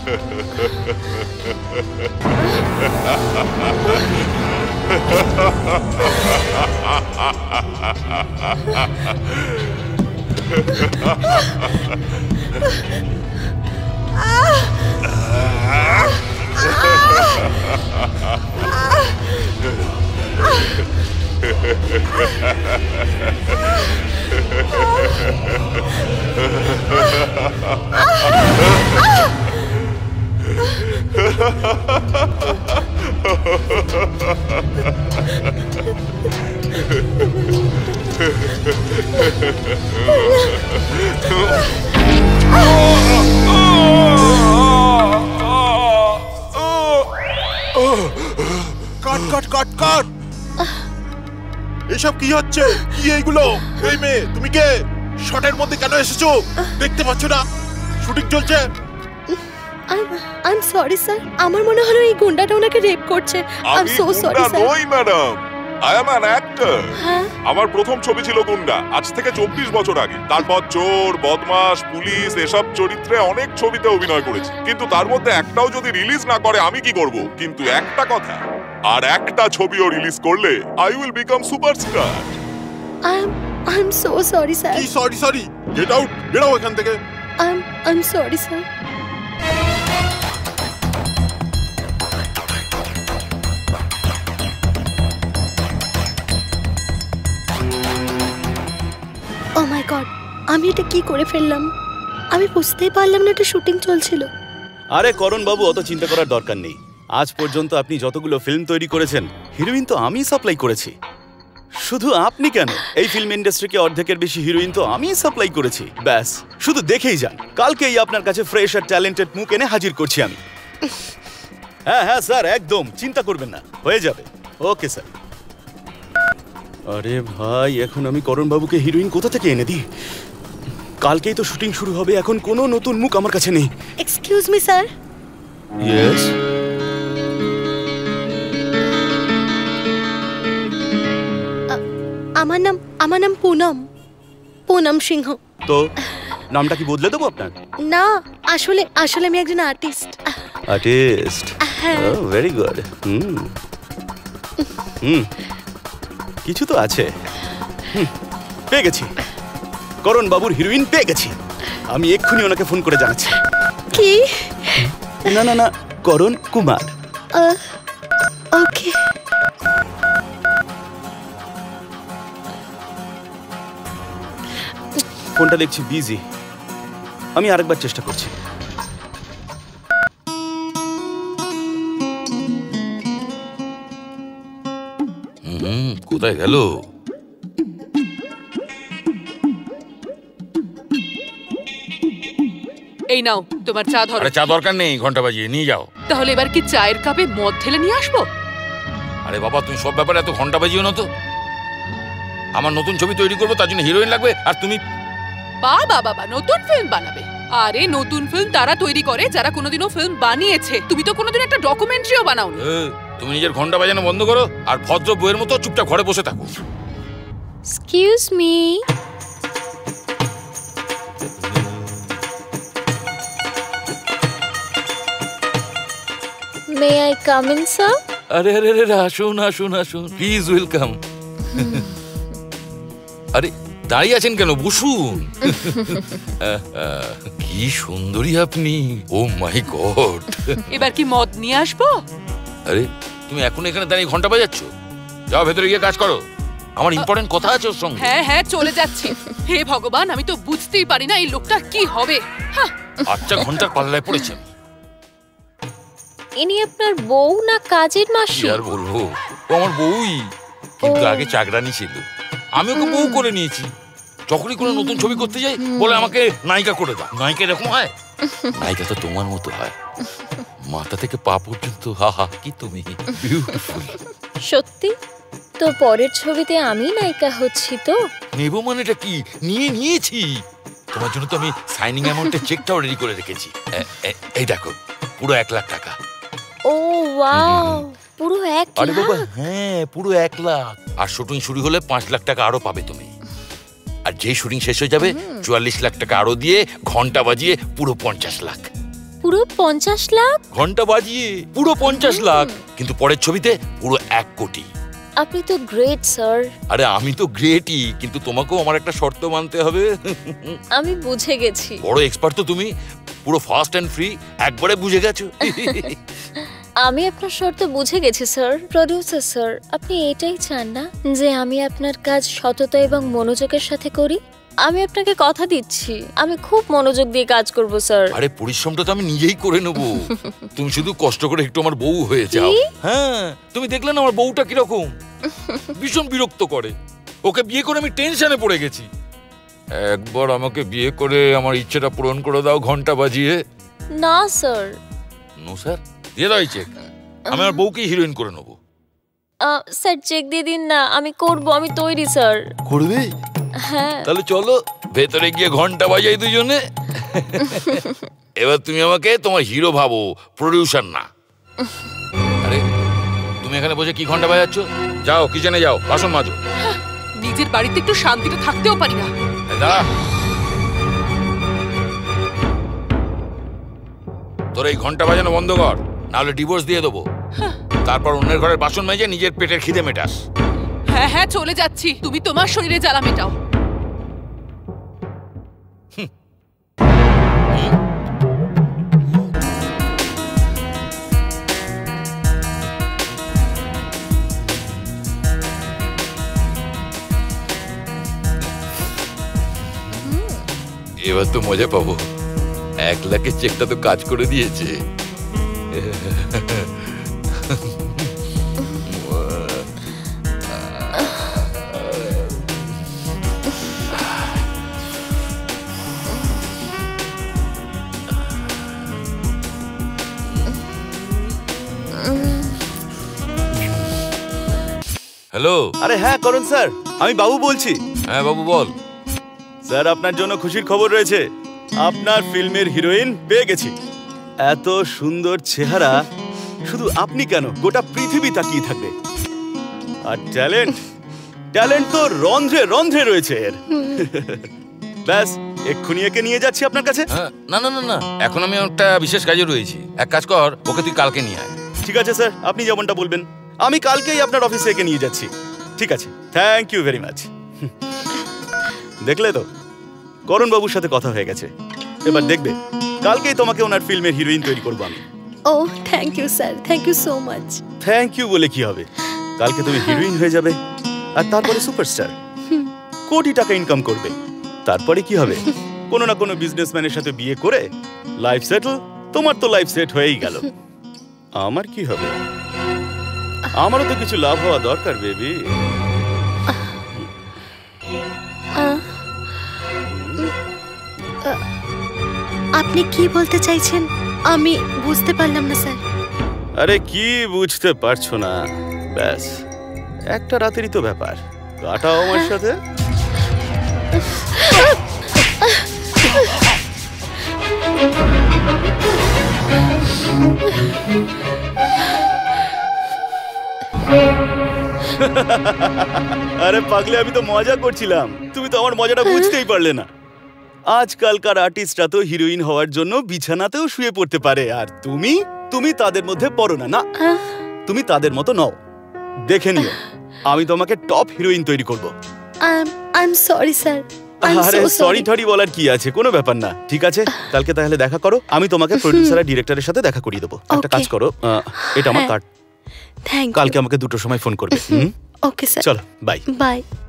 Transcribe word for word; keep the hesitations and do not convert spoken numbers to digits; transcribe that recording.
কাট কাট কাট কাট এসব কি হচ্ছে? কি এইগুলো? এই মেয়ে, তুমি কে? শটের মধ্যে কেন এসেছো? দেখতে পাচ্ছ না শুটিং চলছে? আই এম সরি স্যার, আমার মনে হলো এই গুন্ডাটা ওনাকে রেপ করছে। I am so sorry sir. নই madam, I am an actor. আমার প্রথম ছবি ছিল গুন্ডা, আজ থেকে চব্বিশ বছর আগে। তারপর চোর, বদমাশ, পুলিশ এসব চরিত্রে অনেক ছবিতে অভিনয় করেছি, কিন্তু তার মধ্যে একটাও যদি রিলিজ না করে আমি কি করব? কিন্তু একটা কথা, আর একটা ছবিও রিলিজ করলে I will become superstar. I am I am so sorry sir. কি সরি সরি? গেট আউট, বেরো এখান থেকে। I am I am sorry sir. Oh my God, আমি এটা কি করে ফেললাম? আমি বুঝতেই পারলাম না এটা শুটিং চলছিল। আরে করণ বাবু, অত চিন্তা করার দরকার নেই। আজ পর্যন্ত আপনি যতগুলো ফিল্ম তৈরি করেছেন, হিরোইন তো আমি সাপ্লাই করেছি। শুধু আপনি কেন, এই ফিল্ম ইন্ডাস্ট্রিকে অর্ধেকের বেশি হিরোইন তো আমি সাপ্লাই করেছি। ব্যাস, শুধু দেখেই যান। কালকেই আপনার কাছে ফ্রেশ আর ট্যালেন্টেড মুখ এনে হাজির করছি আমি। হ্যাঁ হ্যাঁ স্যার, একদম চিন্তা করবেন না, হয়ে যাবে। Okay sir. আরে ভাই, এখন আমি করণ বাবুকে হিরোইন কোথা থেকে এনে দিই? কালকেই তো শুটিং শুরু হবে, এখন কোনো নতুন মুখ আমার কাছে নেই। Excuse me sir. ইয়েস। আমার নাম আমার নাম পুনম পুনম সিংহ। তো নামটা কি বদলে দেবো আপনার? না, আসলে আসলে আমি একজন artist. Artist? Oh, very good. হুম হুম কিছু তো আছে। হুম পেয়ে গেছি, করণ বাবুর হিরোইন পেয়ে গেছি। আমি এক্ষুনি ওনাকে ফোন করে জানাচ্ছি। কি? না না না, করণ কুমার। ওকে। ফোনটা দেখছি বিজি, আমি আরেকবার চেষ্টা করছি। হুম কোথায় গেল? এই নাও তোমার চা ধরো। আরে চা দরকার নেই, ঘন্টা বাজিয়ে নিয়ে যাও। তাহলে এবার কি চায়ের কাপে মদ ঢেলে নিয়ে আসবো? আরে বাবা, তুমি সব ব্যাপারে এত ঘন্টা বাজিও না তো। আমার নতুন ছবি তৈরি করবো, তার জন্য হিরোইন লাগবে, আর তুমি বাবা বাবা নতুন ফিল্ম বানাবে? আরে নতুন ফিল্ম তারা তৈরি করে যারা কোনোদিনও ফিল্ম বানিয়েছে। তুমি তো কোনোদিন একটা ডকুমেন্টারিও বানাওনি। তুমি নিজের ঘন্টা বাজানো বন্ধ করো আর ভদ্র বইয়ের মতো চুপচাপ ঘরে বসে থাকো। Excuse me. May I come in sir? আরে আরে আরে, আসুন আসুন আসুন, প্লিজ ওয়েলকাম। আরে দাঁড়িয়ে আছেন কেন, বসুন। কি সুন্দরী আপনি, ও মাই গড। এবার কি মদ নিয়ে আসবো? আরে তুমি এখন এখানে দাঁড়িয়ে ঘন্টা বাজাচ্ছ? যাও ভেতরে গিয়ে কাজ করো, আমার ইম্পর্টেন্ট কথা আছে ওর সঙ্গে। হ্যাঁ হ্যাঁ চলে যাচ্ছি। হে ভগবান, আমি তো বুঝতেই পারি না এই লোকটার কি হবে। আচ্ছা, ঘন্টার পাল্লায় পড়েছেন। ইনি আপনার বউ না কাজের মাসি? কি আর বলবো, ও আমার বউই, কিন্তু আগে চাকরানি ছিল। আমি ওকে বউ করে নিয়েছি। যখনই কোনো নতুন ছবি করতে যাই বলে আমাকে নায়িকা করে দাও। নায়িকা এরকম হয়? নায়িকা তো তোমার মতো হয়, মাথা থেকে পা পর্যন্ত। হা হা, কি তুমি বিউটিফুল। সত্যি তো? পরের ছবিতে আমি নায়িকা হচ্ছি তো? নেবো মানেটা কি? নিয়ে নিয়েছি। তোমার জন্য তো আমি সাইনিং অ্যামাউন্টের চেকটাও রেডি করে রেখেছি। এই দেখো, পুরো এক লাখ টাকা। ও ওয়াও, পুরো এক লাখ? আরে বাবা হ্যাঁ, পুরো এক লাখ। আর শুটিং শুরু হলে পাঁচ লাখ টাকা আরো পাবে তুমি। আর যে শুটিং শেষ হয়ে যাবে চুয়াল্লিশ লাখ টাকা আরো দিয়ে ঘন্টা বাজিয়ে পুরো পঞ্চাশ লাখ। পুরো পঞ্চাশ লাখ? ঘন্টা বাজিয়ে পুরো পঞ্চাশ লাখ, কিন্তু পরের ছবিতে পুরো এক কোটি। আপনি তো গ্রেট স্যার। আরে আমি তো গ্রেটই, কিন্তু তোমাকেও আমার একটা শর্ত মানতে হবে। আমি বুঝে গেছি। বড় এক্সপার্ট তো তুমি, পুরো ফাস্ট এন্ড ফ্রি একবারে বুঝে গেছো। আমি আপনার শর্ত বুঝে গেছি স্যার। প্রোডিউসার স্যার, আপনি এটাই চান না যে আমি আপনার কাজ সততা এবং মনোযোগের সাথে করি? আমি আপনাকে কথা দিচ্ছি, আমি খুব মনোযোগ দিয়ে কাজ করব স্যার। আরে পরিশ্রমটা তো আমি নিজেই করে নেব, তুমি শুধু কষ্ট করে একটু আমার বউ হয়ে যাও। হ্যাঁ, তুমি দেখলে না আমার বউটা কিরকম, ভীষণ বিরক্ত করে। ওকে বিয়ে করে আমি টেনশনে পড়ে গেছি। একবার আমাকে বিয়ে করে আমার ইচ্ছেটা পূরণ করে দাও ঘন্টা বাজিয়ে। না স্যার। নো স্যার, দিয়ে দাও এই চেক, আমি আমার বউকে হিরোইন করে নেবো। স্যার চেক দিয়ে দিন না, আমি করব, আমি তৈরি স্যার। করবে? হ্যাঁ। তাহলে চলো ভেতরে গিয়ে ঘন্টা বাজাই দুজনে। এবার তুমি আমাকে তোমার হিরো ভাবো, প্রোডিউসার না। আরে তুমি এখানে বসে কি ঘন্টা বাজাচ্ছ? যাও কিচেনে যাও, বাসন মাজো। নিজের বাড়িতে একটু শান্তিতে থাকতেও পারি না। দাঁড়া, তোর এই ঘন্টা বাজানো বন্ধ কর, নাহলে ডিভোর্স দিয়ে দেবো। তারপর অন্যের ঘরের বাসন মেজে নিজের পেটের খিদে মেটাস। হ্যাঁ হ্যাঁ চলে যাচ্ছি, তুমি তোমার শরীরে জ্বালা মেটাও। এবার তো মজা পাবো, এক লাখের চেকটা তো কাজ করে দিয়েছে। হ্যালো। আরে হ্যাঁ করুন স্যার, আমি বাবু বলছি। হ্যাঁ বাবু বল। স্যার আপনার জন্য খুশির খবর রয়েছে, আপনার ফিল্মের হিরোইন পেয়ে গেছি। এত সুন্দর চেহারা, শুধু আপনি কেন গোটা পৃথিবী তাকিয়ে থাকবে। আর ট্যালেন্ট, ট্যালেন্ট তো রন্ধ্রে রন্ধ্রে রয়েছে এর। ব্যাস এক্ষুনি একে নিয়ে যাচ্ছি আপনার কাছে। না না না না, এখন আমি একটা বিশেষ কাজে রয়েছি। এক কাজ কর, ওকে তুই কালকে নিয়ে আয়। ঠিক আছে স্যার, আপনি যেমনটা বলবেন, আমি কালকেই আপনার অফিসে একে নিয়ে যাচ্ছি। ঠিক আছে, থ্যাংক ইউ ভেরি মাচ। দেখলে তো, করণ বাবুর সাথে কথা হয়ে গেছে। এবার দেখবে কালকেই তোমাকে ওনার ফিল্মের হিরোইন তৈরি করবো আমি। Oh thank you sir, thank you so much. Thank you বলে কি হবে, কালকে তুমি হিরোইন হয়ে যাবে, আর তারপরে সুপারস্টার, কোটি টাকা ইনকাম করবে। তারপরে কি হবে, কোনো না কোনো বিজনেসম্যানের সাথে বিয়ে করে লাইফ সেটল। তোমার তো লাইফ সেট হয়েই গেল, আমার কি হবে? আমারও তো কিছু লাভ হওয়া দরকার বেবি। আপনি কি বলতে চাইছেন আমি বুঝতে পারলাম না স্যার। আরে কি বুঝতে পারছো না, ব্যাস একটা রাতেরই তো ব্যাপার, কাটাও আমার সাথে। আরে পাগলে, আমি তো মজা করছিলাম, তুমি তো আমার মজাটা বুঝতেই পারলে না। আজকালকার আর্টিস্টরা তো হিরোইন হওয়ার জন্য বিছানাতেও শুয়ে পড়তে পারে, আর তুমি তুমি তাদের মধ্যে পড়ো না। না, তুমি তাদের মতো নও। দেখে নিও, আমি তোমাকে টপ হিরোইন তৈরি করব। I am sorry sir. আরে সরি টরি বলার কি আছে, কোনো ব্যাপার না। ঠিক আছে, কালকে তাহলে দেখা করো, আমি তোমাকে প্রোডিউসার আর ডিরেক্টরের সাথে দেখা করিয়ে দেবো। একটা কাজ করো, এটা আমার কার্ড, থ্যাংক ইউ। কালকে আমাকে দুটোর সময় ফোন করবে। ওকে স্যার, চলো বাই বাই।